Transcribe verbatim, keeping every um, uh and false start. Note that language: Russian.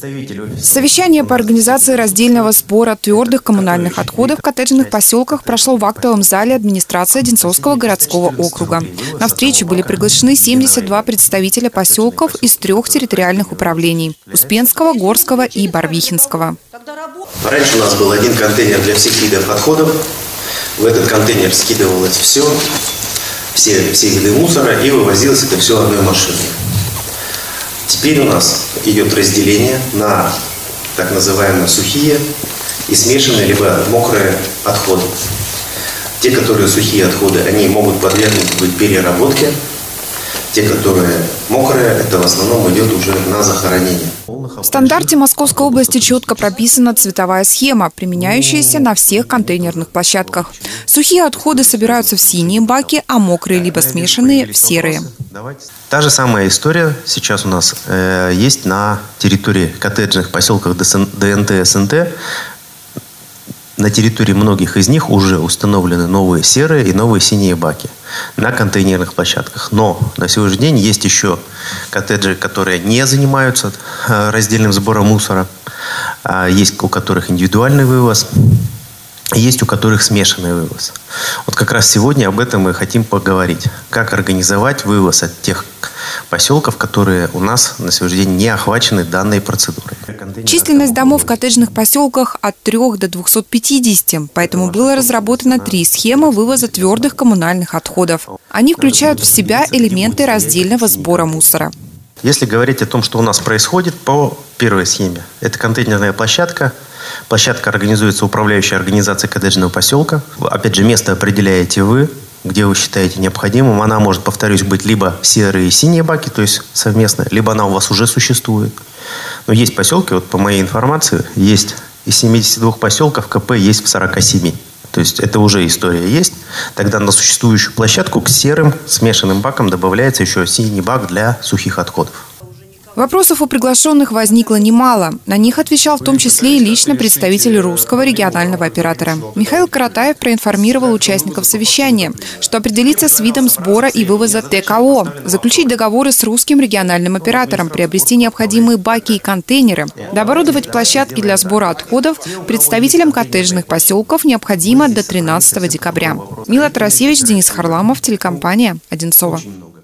Совещание по организации раздельного сбора твердых коммунальных отходов в коттеджных поселках прошло в актовом зале администрации Одинцовского городского округа. На встречу были приглашены семьдесят два представителя поселков из трех территориальных управлений – Успенского, Горского и Барвихинского. Раньше у нас был один контейнер для всех видов отходов. В этот контейнер скидывалось все, все, все виды мусора, и вывозилось это все одной машиной. Теперь у нас идет разделение на так называемые сухие и смешанные, либо мокрые отходы. Те, которые сухие отходы, они могут подвергнуть быть переработке. Те, которые мокрые, это в основном идет уже на захоронение. В стандарте Московской области четко прописана цветовая схема, применяющаяся на всех контейнерных площадках. Сухие отходы собираются в синие баки, а мокрые либо смешанные в серые. Та же самая история сейчас у нас э, есть на территории коттеджных поселков ДНТ, СНТ. На территории многих из них уже установлены новые серые и новые синие баки на контейнерных площадках. Но на сегодняшний день есть еще коттеджи, которые не занимаются раздельным сбором мусора. Есть у которых индивидуальный вывоз, есть у которых смешанный вывоз. Вот как раз сегодня об этом мы хотим поговорить. Как организовать вывоз от тех поселков, которые у нас на сегодняшний день не охвачены данной процедурой. Численность домов в коттеджных поселках от трёх до двухсот пятидесяти, поэтому было разработано три схемы вывоза твердых коммунальных отходов. Они включают в себя элементы раздельного сбора мусора. Если говорить о том, что у нас происходит по первой схеме, это контейнерная площадка. Площадка организуется управляющей организацией коттеджного поселка. Опять же, место определяете вы, где вы считаете необходимым. Она может, повторюсь, быть либо серые и синие баки, то есть совместно, либо она у вас уже существует. Но есть поселки, вот по моей информации, есть из семидесяти двух поселков КП есть в сорока семи. То есть это уже история есть. Тогда на существующую площадку к серым смешанным бакам добавляется еще синий бак для сухих отходов. Вопросов у приглашенных возникло немало. На них отвечал в том числе и лично представитель русского регионального оператора. Михаил Каратаев проинформировал участников совещания, что определиться с видом сбора и вывоза ТКО, заключить договоры с русским региональным оператором, приобрести необходимые баки и контейнеры, дооборудовать площадки для сбора отходов представителям коттеджных поселков необходимо до тринадцатого декабря. Мила Тарасевич, Денис Харламов, телекомпания «Одинцово».